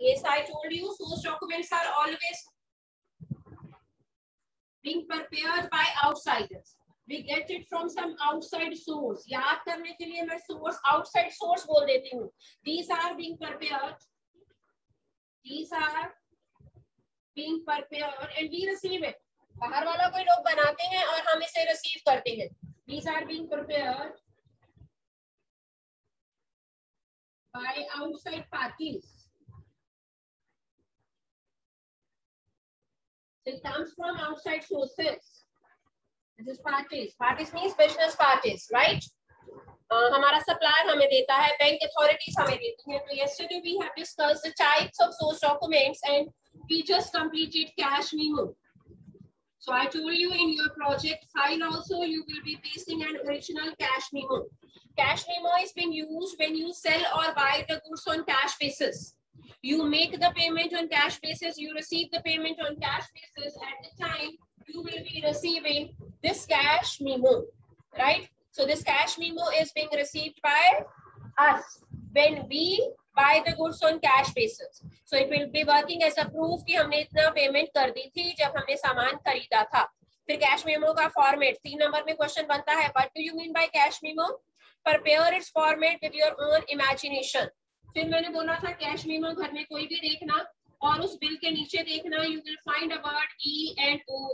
Yes, I told you source documents are always being prepared by outsiders. We get it from some outside source. याद करने के लिए मैं source, outside source बोल देती हूँ. These are being prepared. These are being prepared and we receive it. बाहर वाला कोई लोग बनाते हैं और हम इसे receive करते हैं. These are being prepared by outside parties. It comes from outside sources. This is parties. Parties means business parties, right? हमारा supplier हमें देता है, bank authorities हमें देती हैं. तो yesterday we have discussed the types of source documents and we just completed cash memo. So I told you in your project file also you will be pasting an original cash memo. Cash memo is being used when you sell or buy the goods on cash basis. You make the payment on cash basis, you receive the payment on cash basis. At the time you will be receiving this cash memo, right? So this cash memo is being received by us when we buy the goods on cash basis. So it will be working as a proof कि हमने इतना payment कर दी थी जब हमने सामान खरीदा था. फिर कैश मेमो का फॉर्मेट 3 नंबर में क्वेश्चन बनता है. What do you mean by cash memo? Prepare its format with your own imagination. फिर मैंने बोला था कैश मेमो घर में कोई भी देखना और उस बिल के नीचे देखना. You will find a word E and O.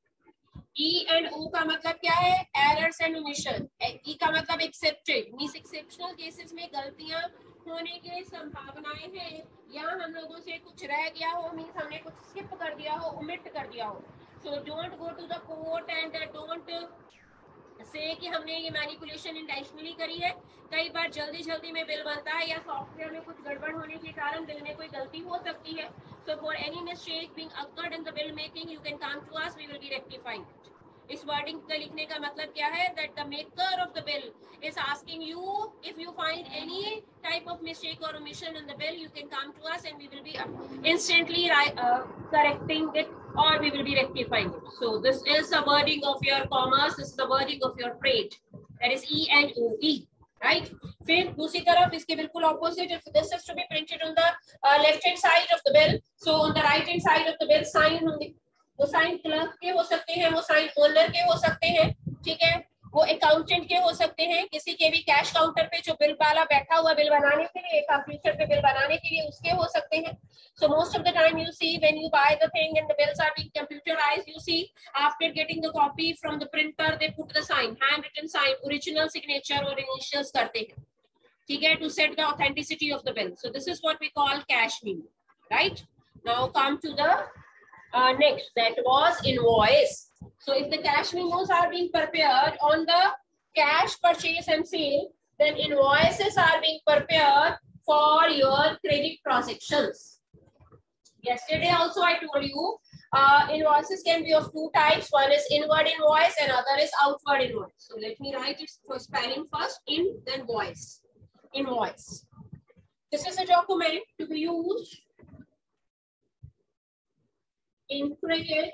E and O का मतलब क्या है? Errors and omission. E का मतलब accepted. Means exceptional cases में गलतियां होने की संभावनाएं हैं या हम लोगों से कुछ रह गया हो, मीन्स हमने कुछ स्किप कर दिया हो, ओमिट कर दिया हो. So don't go to the court and don't say कि हमने ये मैनिपुलेशन इंटेंशनली करी है. कई बार जल्दी में बिल बनता है या सॉफ्टवेयर में कुछ गड़बड़ होने के कारण बिल में कोई गलती हो सकती है. So for any mistake being occurred in the bill making, you can come to us, we will be rectifying it. इस वर्डिंग का लिखने का मतलब क्या है? That the maker of the bill is asking you if you find any type of mistake or omission in the bill, you can come to us and we will be instantly correcting it or we will be rectifying it. So this is the wording of your commerce, this is the wording of your trade. That is E and O, E, right? फिर दूसरी तरफ इसके बिल्कुल opposite, if this is to be printed on the left hand side of the bill, so on the right hand side of the bill sign होंगे. वो sign clerk के हो सकते हैं, वो साइन ओनर के हो सकते हैं, ठीक है, वो अकाउंटेंट के हो सकते हैं, किसी के भी कैश काउंटर पे जो बिल वाला बैठा हुआ बिल बनाने के लिए, कंप्यूटर पे बिल बनाने के लिए उसके हो सकते हैं. So most of the time you see when you buy the thing and the bills are being computerized, you see after getting the copy from the printer they put the sign, handwritten sign, original signature or initials करते हैं, ठीक है, to set the authenticity of the bill. So this is what we call cash memo, right? Now come to the next, that was invoice. So if the cash memos are being prepared on the cash purchase and sale, then invoices are being prepared for your credit transactions. Yesterday also I told you invoices can be of two types. One is inward invoice and other is outward invoice. So let me write its spelling first. In, then voice. Invoice. This is a document to be used in credit,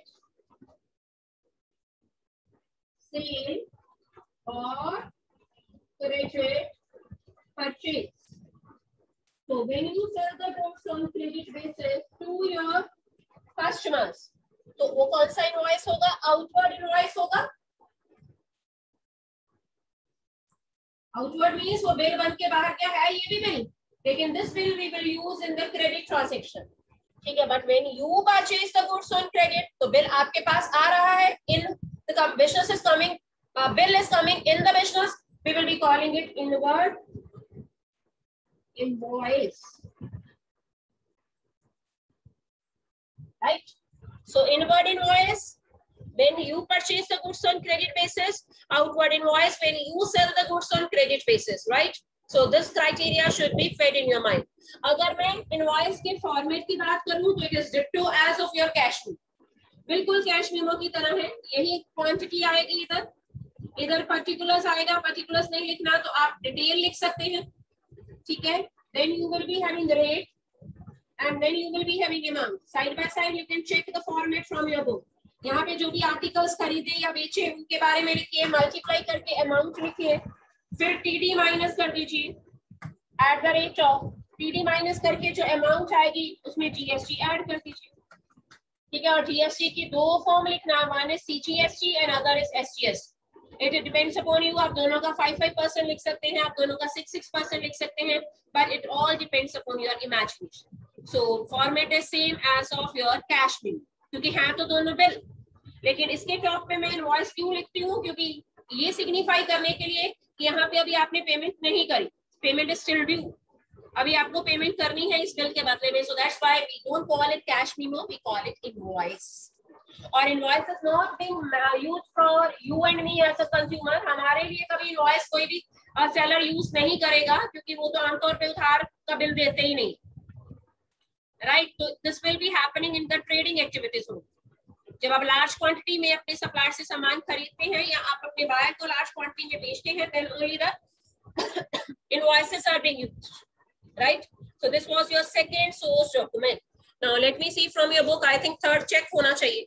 sale or credit purchase. So when you sell the goods on credit basis to your customers, तो वो कौन सा invoice होगा? Outward invoice होगा. Outward means वो bill बन के बाहर क्या है, ये भी बिल, लेकिन this bill we will use in the credit transaction, ठीक है. But when you purchase the goods on credit, तो बिल आपके पास आ रहा है, in the business is coming, bill is coming in the business, we will be calling it inward invoice, right? So inward invoice when you purchase the goods on credit basis, outward invoice when you sell the goods on credit basis, right? So this criteria should be fed in your mind. अगर मैं invoice के format की बात करूं तो it is ditto as of your cash memo, बिल्कुल cash memo की तरह है. यही quantity आएगी, इधर particulars आएगा, particulars नहीं लिखना तो आप detail लिख सकते हैं, ठीक है. Then you will be having the rate and then you will be having amount. Side by side you can check the format from your book. यहाँ पे जो भी आर्टिकल्स खरीदे या बेचे उनके बारे में लिखिए, मल्टीप्लाई करके अमाउंट लिखिए, फिर टीडी माइनस कर दीजिए at the rate of TD minus करके जो अमाउंट आएगी उसमें जीएसटी ऐड कर दीजिए, ठीक है। और जीएसटी की दो फॉर्म लिखना, one is CGST and other is SGS. It depends upon you, आप दोनों का 5% लिख सकते हैं, आप दोनों का 6% लिख सकते हैं, but it all depends upon your imagination. So format is same as of your cash bill, क्योंकि है तो दोनों बिल, लेकिन इसके टॉप पे मैं इनवॉइस क्यों लिखती हूँ, क्योंकि ये सिग्निफाई करने के लिए कि यहाँ पे अभी आपने पेमेंट नहीं करी, पेमेंट इज स्टिल ड्यू, अभी आपको पेमेंट करनी है इस बिल के बदले में। So that's why we don't call it cash memo, we call it invoice. और invoice is not being used for you and me as a consumer. हमारे लिए कभी इनवॉइस कोई भी सेलर यूज नहीं करेगा, क्योंकि वो तो आमतौर पे उधार का बिल देते ही नहीं, राइट। तो this will be happening in the trading activities. जब आप लार्ज क्वांटिटी में अपने सप्लायर से सामान खरीदते हैं या आप अपने बायर को लार्ज क्वांटिटी में बेचते हैं, then only the invoices are being used, right? So this was your second source document. Now let me see from your book, I think third check होना चाहिए.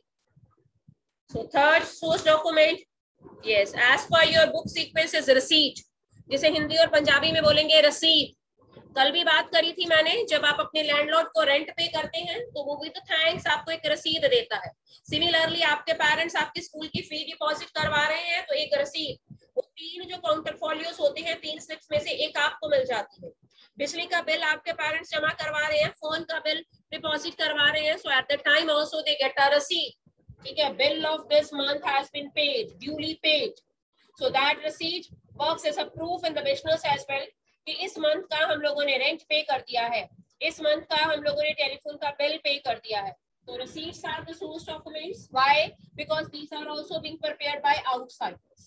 So third source document, yes, as per your book sequence is receipt, जिसे हिंदी और पंजाबी में बोलेंगे रसीद। कल भी बात करी थी मैंने, जब आप अपने लैंडलॉर्ड को रेंट पे करते हैं तो वो विद थैंक्स आपको एक रसीद देता है। सिमिलरली आपके पेरेंट्स आपकी स्कूल की फी डिपॉजिट करवा रहे हैं तो एक रसीद, वो 3 जो काउंटरफोलियोस होते हैं 3 स्लिप्स में से एक आपको मिल जाती है। बिजली का बिल आपके पेरेंट्स जमा करवा रहे हैं, फोन का बिल डिपॉजिट करवा रहे हैं, so at the time also they get a रसीद, ठीक है। Bill of this month has been paid, duly paid, so that रसीद works as a proof in the business as well कि इस मंथ का हम लोगों ने रेंट पे कर दिया है, इस मंथ का हम लोगों ने टेलीफोन का बिल पे कर दिया है। तो receipts are the source documents. Why? Because these are also being prepared by outsiders.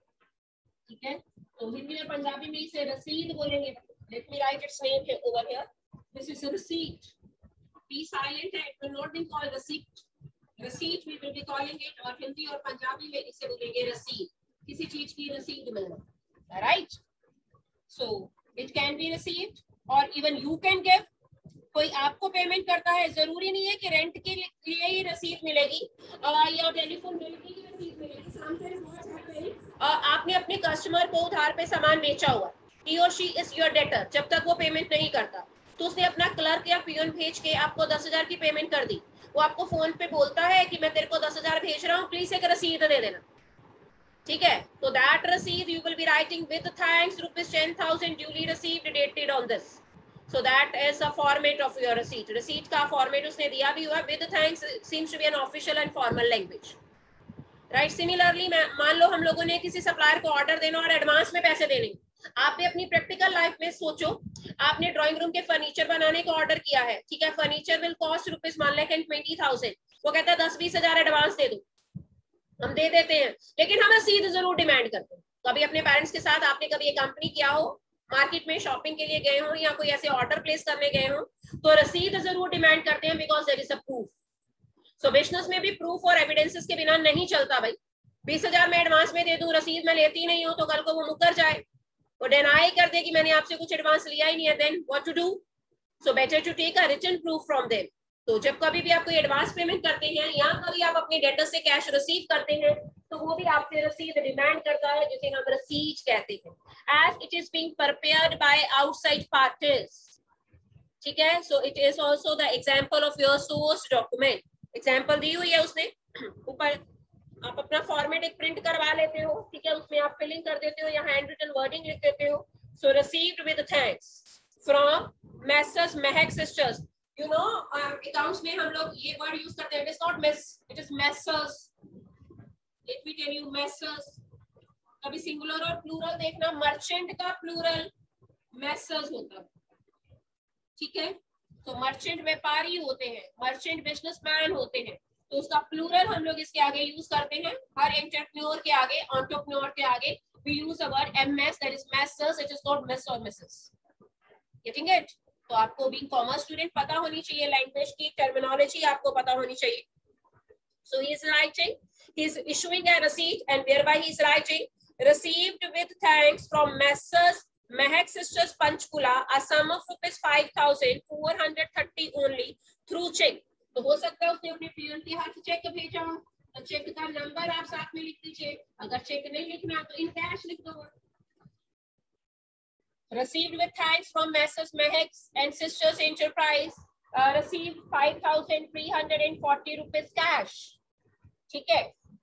ठीक है, तो हिंदी और पंजाबी में इसे रसीद बोलेंगे। Let me write its name here over here. This is a receipt. Be silent. It will not be called receipt. Receipt we will be calling it, और हिंदी और पंजाबी में इसे बोलेंगे रसीद, किसी चीज की रसीद मिलना, right? So it can be received or even you can give. कोई आपको पेमेंट करता है, जरूरी नहीं है कि रेंट के लिए ही रसीद मिलेगी या टेलीफोन बिल की रसीद मिलेगी। आपने अपने कस्टमर को उधार पे सामान बेचा हुआ, he or she is your debtor, जब तक वो पेमेंट नहीं करता तो उसने अपना क्लर्क या पियून भेज के आपको 10,000 की पेमेंट कर दी, वो आपको फोन पे बोलता है कि मैं तेरे को 10,000 भेज रहा हूँ, प्लीज एक रसीद दे देना, ठीक है। तो दैट रसीद you will be writing with thanks ₹10,000 duly received dated on this. So that is a format of your receipt. Receipt का format उसने दिया भी हुआ, with thanks seems to be an official and formal language, right? Similarly, मान लो हम लोगों ने किसी सप्लायर को ऑर्डर देना और एडवांस में पैसे देने, आपने अपनी प्रैक्टिकल लाइफ में सोचो, आपने ड्राइंग रूम के फर्नीचर बनाने का ऑर्डर किया है, ठीक है, फर्नीचर विल कॉस्ट ₹1,20,000, वो कहता है 10-20 हजार एडवांस दे दो, हम दे देते हैं, लेकिन हम रसीद जरूर डिमांड करते हैं। कभी अपने पेरेंट्स के साथ आपने कभी एक कंपनी किया हो, मार्केट में शॉपिंग के लिए गए हो या कोई ऐसे ऑर्डर प्लेस करने गए हो, तो रसीद जरूर डिमांड करते हैं, because there is a proof. So business में भी प्रूफ और एविडेंसेस के बिना नहीं चलता भाई। 20,000 मैं एडवांस में दे दूं, रसीद मैं लेती नहीं हूं, तो कल को वो मुकर जाए, वो डिनाई कर दे कि मैंने आपसे कुछ एडवांस लिया ही नहीं है, then what to do? So better to take a written proof from them. तो जब कभी भी आप कोई एडवांस पेमेंट करते हैं या कभी आप अपने डेटर से कैश रिसीव करते हैं, तो वो भी आपसे रसीद डिमांड करता है, जिसे हम रसीद कहते हैं, as it is being prepared by outside parties, ठीक है। so it is also the example of your source document. Example दी हुई है उसने ऊपर, आप अपना फॉर्मेट एक प्रिंट करवा लेते हो, ठीक है, उसमें आप फिलिंग कर देते हो या हैंड रिटन वर्डिंग लिख देते हो। So received with thanks from messrs Mehak sisters. You know accounts में हम लोग ये वर्ड यूज करते हैं, it is not mess, it is messrs. Let me tell you messrs, कभी सिंगुलर और प्लूरल देखना, मर्चेंट का प्लूरल मेसर्स होता है, ठीक है। तो मर्चेंट व्यापारी होते हैं, मर्चेंट बिजनेसमैन होते हैं, तो उसका प्लूरल हम लोग इसके आगे यूज करते हैं, हर एंटरप्रेन्योर के आगे, एंटरप्रेन्योर के आगे we use a word ms, that is masters, it is not miss or misses, getting it? तो आपको बीइंग कॉमर्स स्टूडेंट पता होनी चाहिए, लैंग्वेज की टर्मिनोलॉजी आपको पता होनी चाहिए। So he is writing, he is issuing a receipt, and thereby he is writing received with thanks from Messrs Mahak Sisters Panchkula a sum of ₹5,430 only through check। तो हो सकता है उसने अपने पियून के हाथ चेक भेजा हो, तो चेक का नंबर आप साथ में लिख दीजिए, अगर चेक नहीं लिखना तो इन कैश लिख दो। received with thanks from Messrs. Meheks and Sisters Enterprise, received 5,340 rupees cash. ठीक है,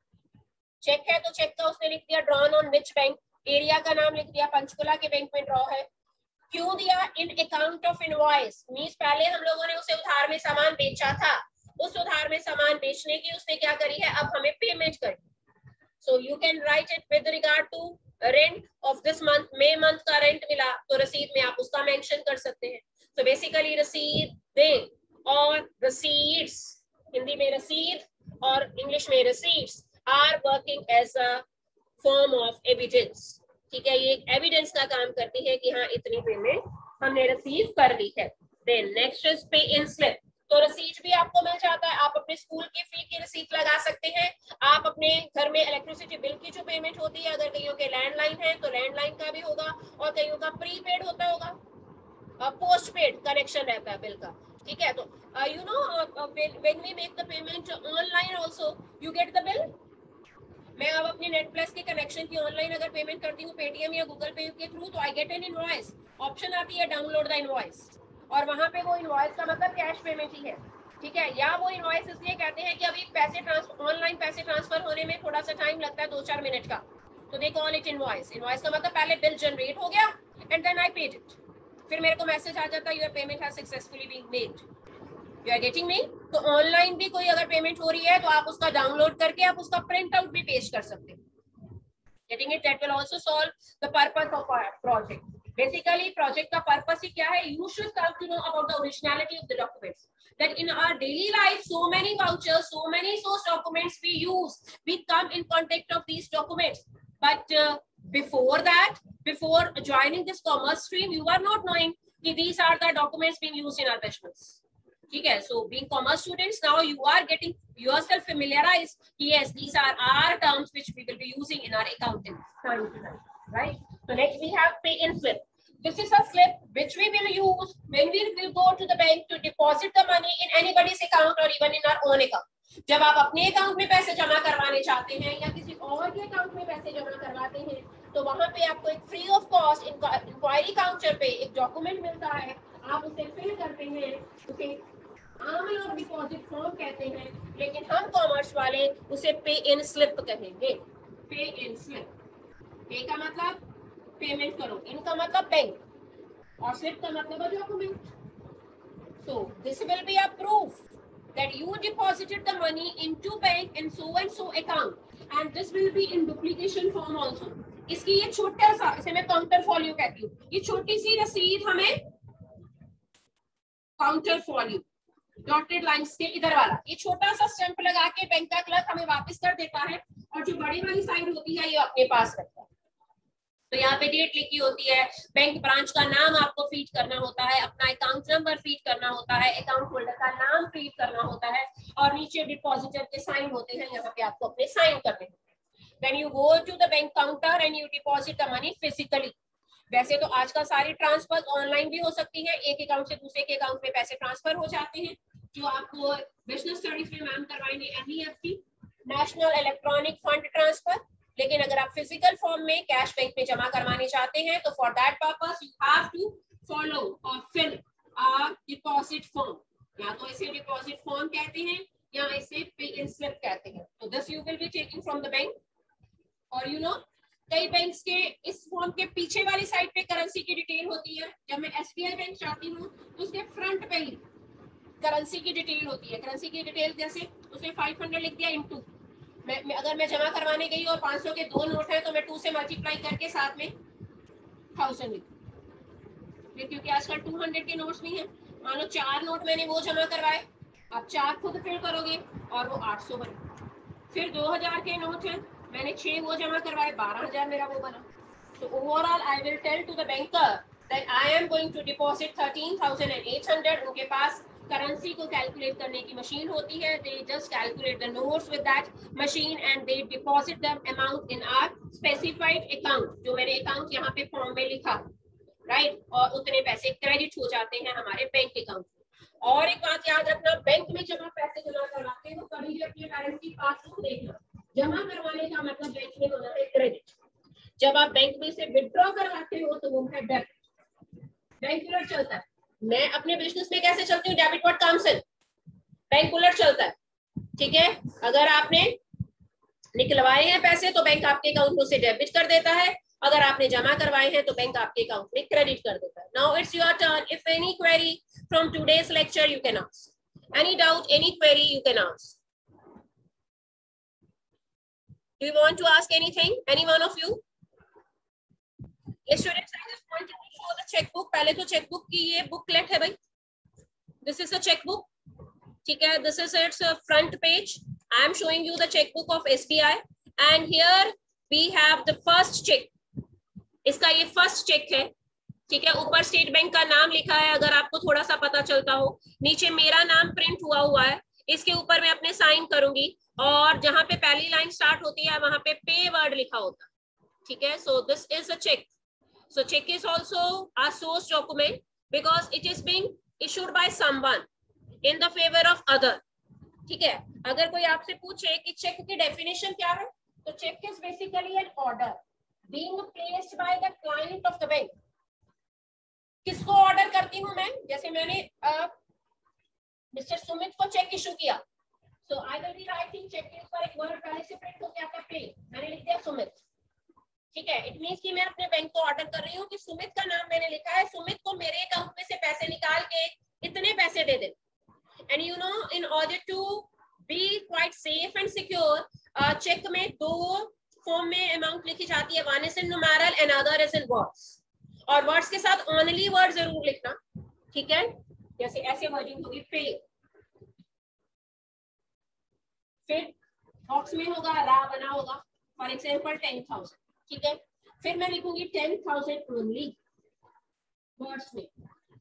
चेक है तो चेक का उसने लिख दिया drawn on which bank, area का नाम लिख दिया, पंचकुला के बैंक में ड्रॉ है। क्यों दिया? In account of invoice, means पहले हम लोगों ने उसे उधार में सामान बेचा था, उस उधार में सामान बेचने की उसने क्या करी है, अब हमें पेमेंट करी। So you can write it with regard to rent of this month, मई मंथ का रेंट मिला तो रसीद में आप उसका मेंशन कर सकते हैं। सो बेसिकली रसीद दे और रसीड्स, हिंदी में रसीद और इंग्लिश में receipts are working as a form of evidence. ठीक है, ये एक एविडेंस का काम करती है कि हाँ इतनी पेमेंट हमने रिसीव कर ली है। देन नेक्स्ट इज पे इन स्लिप, तो रसीद भी आपको मिल जाता है। आप अपने स्कूल की फी की रिसीट लगा सकते हैं, आप अपने घर में इलेक्ट्रिसिटी बिल की जो पेमेंट होती है, अगर कईयों के लैंडलाइन है तो लैंडलाइन का भी होगा, और कईयों का प्रीपेड होता होगा, पोस्ट पेड कनेक्शन रहता है बिल का। ठीक है, तो you know when we make the payment online also you get the bill. मैं अब अपनी नेट प्लस के कनेक्शन की ऑनलाइन अगर पेमेंट करती हूँ पेटीएम या गूगल पे के थ्रू, तो I get an invoice, option आती है डाउनलोड द इनवॉइस, और वहां पे वो इनवॉइस का मतलब कैश पेमेंट ही है। ठीक है, या वो इनवॉइस इसलिए कहते हैं कि अभी पैसे ट्रांसफर, ऑनलाइन पैसे ट्रांसफर होने में थोड़ा सा टाइम लगता है, 2-4 मिनट का, तो they call it invoice. Invoice का मतलब पहले बिल जनरेट हो गया and then I paid it, फिर मेरे को मैसेज आ जाता है your payment has successfully been made. You are getting me? तो ऑनलाइन भी कोई अगर पेमेंट हो रही है तो आप उसका डाउनलोड करके आप उसका प्रिंट आउट भी पेश कर सकते हैं। Getting it, that will also solve the purpose of our project. Basically, project का purpose ही क्या है? You should come to know about the originality of the documents. That in our daily life, so many vouchers, so many source documents we use, we come in contact of these documents. But before that, before joining this commerce stream, you are not knowing that these are the documents being used in our business. ठीक है, so being commerce students, now you are getting yourself familiarized. Yes, these are our terms which we will be using in our accounting time to time, right? So next we have pay in slip. This is a slip which we will use when we will go to the bank to deposit the money in anybody's account or even in our own account. जब आप अपने account में पैसे जमा करवाने चाहते हैं या किसी और के अकाउंट में पैसे जमा करवाते हैं, तो वहां पे आपको एक free of cost inquiry counter पे एक डॉक्यूमेंट मिलता है, आप उसे फिल करते हैं, उसे आम लोग डिपॉजिट फॉर्म कहते हैं, लेकिन हम कॉमर्स वाले उसे पे इन स्लिप कहेंगे। पे इन स्लिप, पे का मतलब पेमेंट करो, इन का मतलब बैंक, और स्लिप का मतलब document. So this will be a proof that you deposited the money into bank in so and so account, and this will be in duplication form also. इसकी ये छोटा सा, इसे मैं काउंटर फॉलियो कहती हूँ, ये छोटी सी रसीद हमें काउंटर फॉलियो डॉटेड लाइंस के इधर वाला, ये छोटा सा स्टैंप लगा के बैंक का क्लर्क हमें वापस कर देता है, और जो बड़ी वाली साइड होती है ये अपने पास रखता है। तो यहाँ पे डेट लिखी होती है, बैंक ब्रांच का नाम आपको फीड करना होता है, अपना अकाउंट नंबर फीड करना होता है, अकाउंट होल्डर का नाम फीड करना होता है, और नीचे डिपॉजिटर के साइन होते हैं, यहाँ पे आपको अपने साइन करने होते हैं। Then you go to the bank counter and you deposit the money physically. वैसे तो आजकल सारी ट्रांसफर ऑनलाइन भी हो सकती है, एक अकाउंट से दूसरे के अकाउंट में पैसे ट्रांसफर हो जाते हैं, जो आपको बिजनेस स्टडीज में मैम करवाएंगे, NEFT, national electronic fund transfer. लेकिन अगर आप फिजिकल फॉर्म में कैश बैंक में जमा करवाने चाहते हैं, तो for that purpose you have to follow और फिल अ डिपॉजिट फॉर्म, या तो इसे डिपॉजिट फॉर्म कहते हैं या इसे पे इन स्लिप कहते हैं। तो this you will be taking from the bank, और यू नो कई बैंक्स के इस फॉर्म के पीछे वाली साइड पे करेंसी की डिटेल होती है। जब मैं SBI बैंक चाहती हूँ तो उसके फ्रंट पे ही करेंसी की डिटेल होती है। करेंसी की डिटेल जैसे उसने 500 लिख दिया इनटू, मैं अगर मैं जमा करवाने गई और 500 के 2 नोट है तो मैं 2 से मल्टीप्लाई करके साथ में 1000 लिख, क्योंकि आजकल 200 के नोट्स नहीं है। मान लो 4 नोट मैंने वो जमा करवाए, आप 4 खुद फिल करोगे और वो 800 बने। फिर 2000 के नोट है, मैंने 6 वो जमा करवाए, 12000 मेरा वो बना। तो overall I will tell to the banker that I am going to deposit 13,800। उनके पास करेंसी को कैलकुलेट करने की मशीन होती है, they just calculate the notes with that machine and they deposit the amount in our specified account, जो मैंने account यहाँ पे फॉर्म में लिखा, राइट, और उतने पैसे क्रेडिट हो जाते हैं हमारे बैंक अकाउंट में। और एक बात याद रखना, बैंक में जब आप पैसे जमा करवाते हैं तो कभी भी अपनी करेंसी पासबुक देखना, जमा करवाने का मतलब बैंक में होना है क्रेडिट, जब आप बैंक में से विथड्रॉ करवाते हो तो वो है डेबिट। बैंक उलट चलता है। मैं अपने बिजनेस में कैसे चलती हूँ, debit what comes in, bank उलट चलता है, ठीक है। अगर आपने निकलवाए हैं पैसे तो बैंक आपके अकाउंट में से डेबिट कर देता है, अगर आपने जमा करवाए हैं तो बैंक आपके अकाउंट में क्रेडिट कर देता है। Now it's your turn, if any query from today's lecture you can ask, any doubt, any query you can ask. Do you want to ask anything? Any one of you? Yes, students, I just want to show the checkbook. पहले तो checkbook की ये booklet है भाई. This is a checkbook. ठीक है. This is its front page. I am showing you the checkbook of SBI. And here we have the first check. इसका ये first check है. ठीक है. ऊपर स्टेट बैंक का नाम लिखा है, अगर आपको थोड़ा सा पता चलता हो. नीचे मेरा नाम प्रिंट हुआ है. इसके ऊपर मैं अपने साइन करूंगी और जहां पे पहली लाइन स्टार्ट होती है वहां पे पे वर्ड लिखा होता है. ठीक है. So this is a cheque. So check is also a source document because it is being issued by someone in the favor of other. ठीक है. अगर कोई आपसे पूछे कि चेक की डेफिनेशन क्या है, तो cheque is basically an order being placed by the client of the bank. किसको ऑर्डर करती हूँ मैं? जैसे मैंने मिस्टर सुमित को चेक इशू किया, so I will be writing cheque के ऊपर एक वर्ड पहले से प्रिंट होके आता है पे, मैंने लिख दिया सुमित. ठीक है. इट मींस कि मैं अपने बैंक को ऑर्डर कर रही हूँ कि सुमित का नाम मैंने लिखा है, सुमित को मेरे अकाउंट में से पैसे निकाल के इतने पैसे दे दे. And you know, in order to be quite safe and secure, cheque में दो फॉर्म में अमाउंट लिखी जाती है. One is in numeral and other is in words. और वर्ड्स के साथ ओनली वर्ड जरूर लिखना. ठीक है. जैसे ऐसे वर्डिंग होगी पे, फिर बॉक्स में होगा रा बना होगा, फॉर एग्जांपल 10,000. ठीक है. फिर मैं लिखूंगी 10,000 ओनली वर्ड्स में,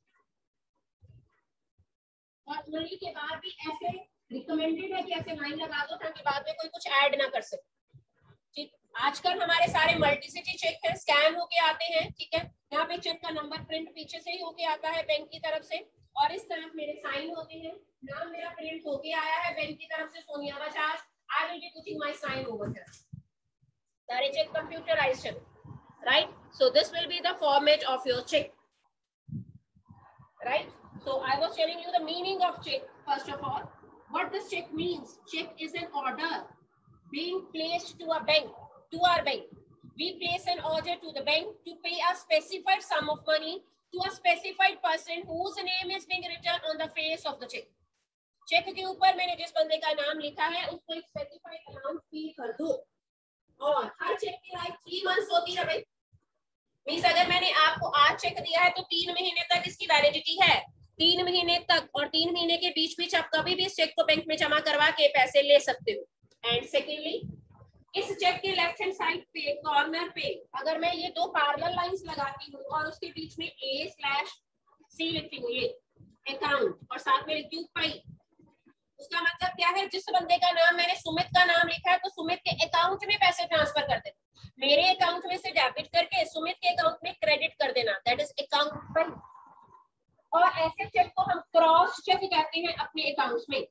और ओनली के बाद भी ऐसे रिकमेंडेड है कि ऐसे लाइन लगा दो ताकि बाद में कोई कुछ ऐड ना कर सके. ठीक. आजकल हमारे सारे मल्टीसिटी चेक है, स्कैन होके आते हैं. ठीक है. यहाँ पे चेक का नंबर प्रिंट पीछे से ही होके आता है बैंक की तरफ से, और इस तरफ मेरे साइन होते हैं. नाम मेरा प्रिंट होके आया है बैंक की तरफ से, Sonia Bajaj. I will be putting my sign over here. सारे चेक कंप्यूटराइज्ड है, right? So this will be the format of your check, right? So I was telling you the meaning of check. First of all, what this check means. Check is an order being placed to a bank, to our bank. We place an order to the bank to pay a specified sum of money to a specified person whose name is being written on the face of the check. Cheque के ऊपर मैंने जिस बंदे का नाम लिखा है उसको एक स्पेसिफाइड अमाउंट पे कर दो, और हर चेक की लाइफ 3 मंथ्स होती है भाई. मींस अगर मैंने आपको आज चेक दिया है तो 3 महीने तक इसकी वैलिडिटी है. 3 महीने तक, और 3 महीने के बीच बीच आप कभी भी इस चेक को बैंक में जमा करवा के पैसे ले सकते हो. एंड सेकेंडली, इस चेक के लेफ्ट हैंड साइड पे कॉर्नर पे अगर मैं ये दो पैरेलल लाइंस लगाती हूँ और उसके बीच में A/C लिखती हूँ, ये अकाउंट, और साथ में लिखती हूँ पाई, उसका मतलब क्या है? जिस बंदे का नाम मैंने सुमित का नाम लिखा है तो सुमित के अकाउंट में पैसे ट्रांसफर कर देना, मेरे अकाउंट में से डेबिट करके सुमित के अकाउंट में क्रेडिट कर देना. That is account payee. और ऐसे चेक को हम क्रॉस चेक कहते हैं अपने अकाउंट्स में.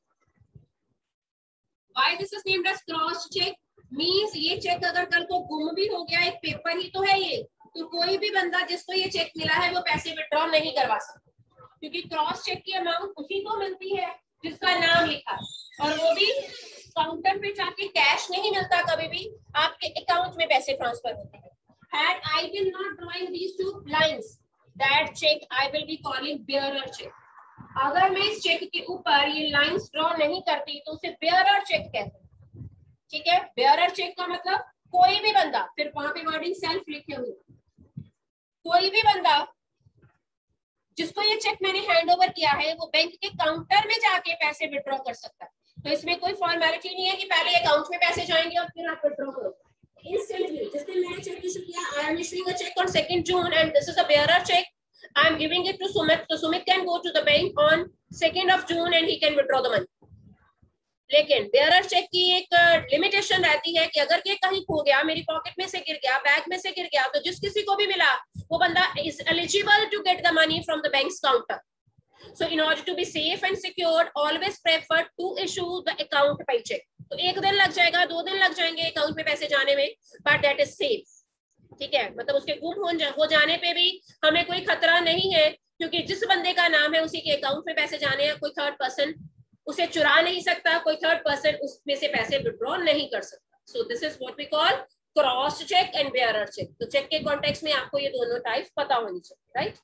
Why this is named as cross cheque? Means ये चेक अगर कल को गुम भी हो गया, एक पेपर ही तो है ये, तो कोई भी बंदा जिसको ये चेक मिला है वो पैसे विड्रॉ नहीं करवा सकता, क्योंकि क्रॉस चेक की अमाउंट उसी को मिलती है जिसका नाम लिखा, और वो भी काउंटर पे जाके कैश नहीं मिलता, कभी भी आपके अकाउंट में पैसे ट्रांसफर होते हैं. Had I been not drawing these 2 lines, that check I will be calling bearer check. अगर मैं इस चेक के ऊपर ये लाइंस ड्रॉ नहीं करती तो उसे बेयरर चेक कहते हैं. ठीक है. बेयरर चेक का मतलब कोई भी बंदा, फिर वहां पे वर्डिंग सेल्फ लिखे हुए, कोई भी बंदा जिसको ये चेक मैंने हैंड ओवर किया है वो बैंक के काउंटर में जाके पैसे विड्रॉ कर सकता है. तो इसमें कोई फॉर्मेलिटी नहीं है कि पहले अकाउंट में पैसे जाएंगे और फिर आप विड्रॉ करो. Instantly, जिस दिन मैंने चेक इशू किया, I am issuing a check on 2nd June and this is a bearer check. I am giving it to Sumit, so Sumit can go to the bank on 2nd of June and he can withdraw the money. लेकिन bearer cheque की एक limitation रहती है कि अगर ये कहीं खो गया, मेरी पॉकेट में से गिर गया, बैग में से गिर गया, तो जिस किसी को भी मिला वो बंदा is eligible to get the money from the bank's counter. So in order to be safe and secure, always prefer to issue the account by check. तो 1 दिन लग जाएगा, 2 दिन लग जाएंगे अकाउंट में पैसे जाने में, but that is safe. ठीक है, मतलब उसके गुम हो जाने पे भी हमें कोई खतरा नहीं है, क्योंकि जिस बंदे का नाम है उसी के अकाउंट में पैसे जाने हैं, कोई थर्ड पर्सन उसे चुरा नहीं सकता, कोई थर्ड पर्सन उसमें से पैसे विड्रॉ नहीं कर सकता. So this is what we call cross cheque and bearer cheque. तो चेक के कॉन्टेक्स्ट में आपको ये दोनों टाइप्स पता होनी चाहिए, right?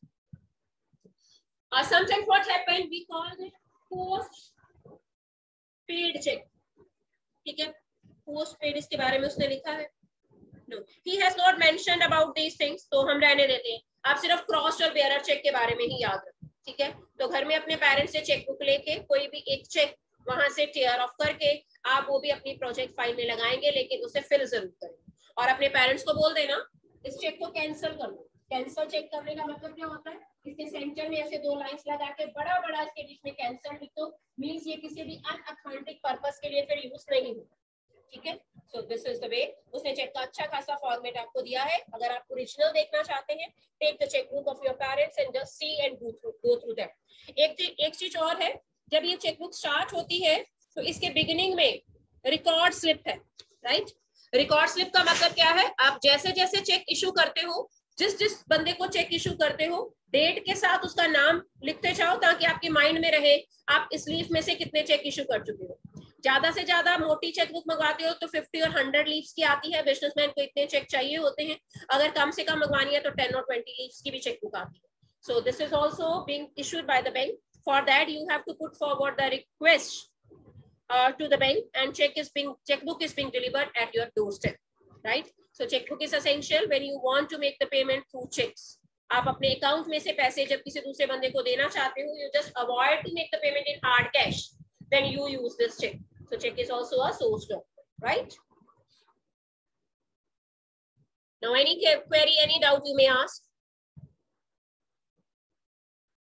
Sometimes what happened, we call it post paid check. ठीक है, पोस्ट पेड इसके बारे में उसने लिखा है. No, he has not mentioned about these things, तो हम रहने देते हैं. आप सिर्फ क्रॉस और बेयरर चेक के बारे में ही याद रखें, ठीक है? तो घर में अपने पेरेंट्स से चेक बुक लेके कोई भी एक चेक वहां से टेयर ऑफ करके आप वो भी अपनी प्रोजेक्ट फाइल में लगाएंगे, लेकिन उसे फिल जरूर करें. और अपने पेरेंट्स को बोल देना इस चेक को कैंसिल कर दो. कैंसिल चेक करने का मतलब क्या होता है? इसके सेंटर में ऐसे 2 लाइंस लगा के बड़ा बड़ा इसके बीच में कैंसिल लिख दो. मींस ये किसी भी अनऑथेंटिक पर्पस के लिए फिर यूज नहीं होगा, ठीक है? So this is the way. उसने चेक का अच्छा खासा फॉर्मेट आपको दिया है. अगर आप ओरिजिनल देखना चाहते हैं, take the cheque book of your parents and just see and go through that. एक चीज और है, जब ये चेक बुक स्टार्ट होती है तो इसके बिगिनिंग में रिकॉर्ड स्लिप है, राइट? रिकॉर्ड स्लिप का मतलब क्या है? आप जैसे जैसे चेक इशू करते हो, जिस बंदे को चेक इशू करते हो, डेट के साथ उसका नाम लिखते जाओ, ताकि आपके माइंड में रहे आप इस लीफ में से कितने चेक इशू कर चुके हो. ज्यादा से ज्यादा मोटी चेकबुक मंगवाते हो तो 50 और 100 लीव्स की आती है. बिजनेसमैन को इतने चेक चाहिए होते हैं. अगर कम से कम मंगवानी है तो 10 और 20 लीव्स की भी चेकबुक आती है. So this is also being issued by the bank. For that you have to put forward the request to the bank, and checkbook is being delivered at your doorstep, right? So checkbook is essential when you want to make the payment through checks. आप अपने account में से पैसे जब किसी दूसरे बंदे को देना चाहते हो, you just avoid to make the payment in hard cash, then you use this check. So check is also a source document, right? Now any query, any doubt you may ask.